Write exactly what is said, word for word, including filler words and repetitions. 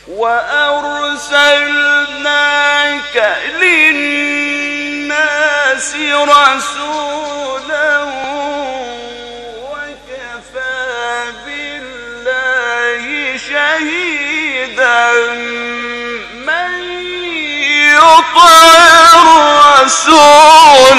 وأرسلناك للناس رسولا وكفى بالله شهيدا من يطع الرسول